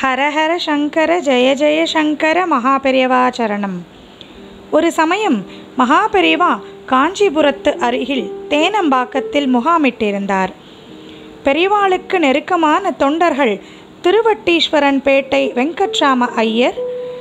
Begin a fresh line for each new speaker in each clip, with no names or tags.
ஹரஹர சங்கர ஜெய ஜெய சங்கர மகாபெரியவா சரணம். ஒரு சமயம் மகாபெரியவா காஞ்சிபுரத்து அருகில் தேனம்பாக்கத்தில் முகாமிட்டிருந்தார். பெரியவாளுக்கு நெருக்கமான தொண்டர்கள் திருவட்டீஸ்வரன் பேட்டை வெங்கட்ராம ஐயர்,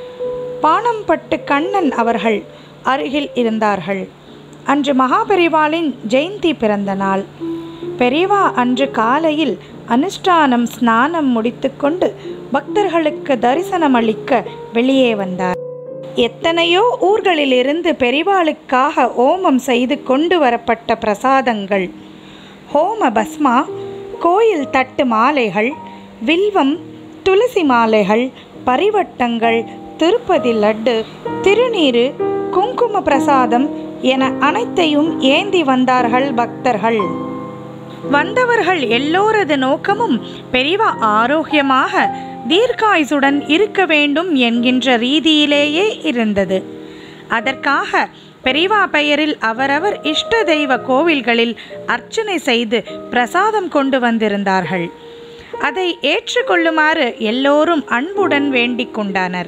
பாணம்பட்டு கண்ணன் அவர்கள் அருகில் இருந்தார்கள். அன்று மகாபெரிவாளின் ஜெயந்தி பிறந்த நாள். பெரியவா அன்று காலையில் அனுஷ்டானம் ஸ்நானம் முடித்துக்கொண்டு பக்தர்களுக்கு தரிசனம் அளிக்க வெளியே வந்தார். எத்தனையோ ஊர்களிலிருந்து பெரியவாளுக்காக ஹோமம் செய்து கொண்டு வரப்பட்ட பிரசாதங்கள், ஹோம பஸ்மா, கோயில் தட்டு மாலைகள், வில்வம், துளசி மாலைகள், பரிவட்டங்கள், திருப்பதி லட்டு, திருநீரு, குங்கும பிரசாதம் என அனைத்தையும் ஏந்தி வந்தார்கள் பக்தர்கள். வந்தவர்கள் எல்லோரது நோக்கமும் பெரியவா ஆரோக்கியமாக தீர்க்காயுசுடன் இருக்க வேண்டும் என்கின்ற ரீதியிலேயே இருந்தது. அதற்காக பெரியவா பெயரில் அவரவர் இஷ்ட தெய்வ கோவில்களில் அர்ச்சனை செய்து பிரசாதம் கொண்டு வந்திருந்தார்கள். அதை ஏற்றுக்கொள்ளுமாறு எல்லோரும் அன்புடன் வேண்டிக் கொண்டனர்.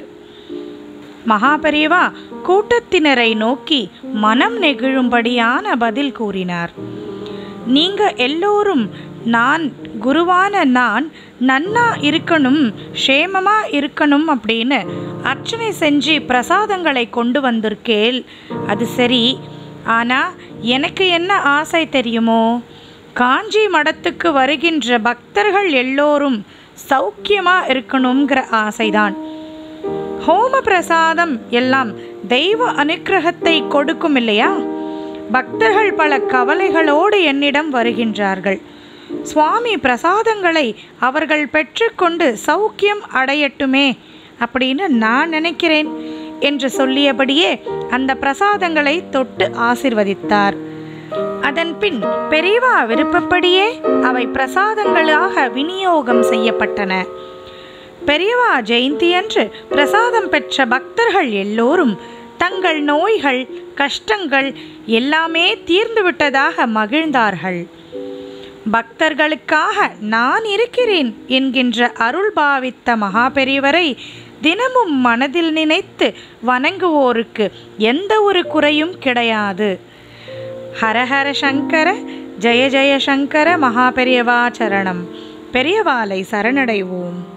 மகாபெரியவா கூட்டத்தினரை நோக்கி மனம் நெகிழும்படியான பதில் கூறினார். நீங்க எல்லோரும் நான் குருவான நான் நன்னா இருக்கணும், க்ஷேமமா இருக்கணும் அப்படின்னு அர்ச்சனை செஞ்சு பிரசாதங்களை கொண்டு வந்திருக்கேள். அது சரி, ஆனால் எனக்கு என்ன ஆசை தெரியுமோ? காஞ்சி மடத்துக்கு வருகின்ற பக்தர்கள் எல்லோரும் சௌக்கியமாக இருக்கணுங்கிற ஆசைதான். ஹோம பிரசாதம் எல்லாம் தெய்வ அனுக்கிரகத்தை கொடுக்கும் இல்லையா? பக்தர்கள் பல கவலைகளோடு என்னிடம் வருகின்றார்கள். சுவாமி பிரசாதங்களை அவர்கள் பெற்றுக்கொண்டு சௌக்கியம் அடையட்டுமே அப்படின்னு நான் நினைக்கிறேன் என்று சொல்லியபடியே அந்த பிரசாதங்களை தொட்டு ஆசிர்வதித்தார். அதன் பின் பெரியவா விருப்பப்படியே அவை பிரசாதங்களாக விநியோகம் செய்யப்பட்டன. பெரியவா ஜெயந்தியன்று பிரசாதம் பெற்ற பக்தர்கள் எல்லோரும் தங்கள் நோய்கள், கஷ்டங்கள் எல்லாமே தீர்ந்துவிட்டதாக மகிழ்ந்தார்கள். பக்தர்களுக்காக நான் இருக்கிறேன் என்கின்ற அருள் பாவித்த மகாபெரியவரை தினமும் மனதில் நினைத்து வணங்குவோருக்கு எந்த ஒரு குறையும் கிடையாது. ஹரஹர சங்கர ஜெய ஜெய சங்கர மகாபெரியவா சரணம். பெரியவாளை சரணடைவோம்.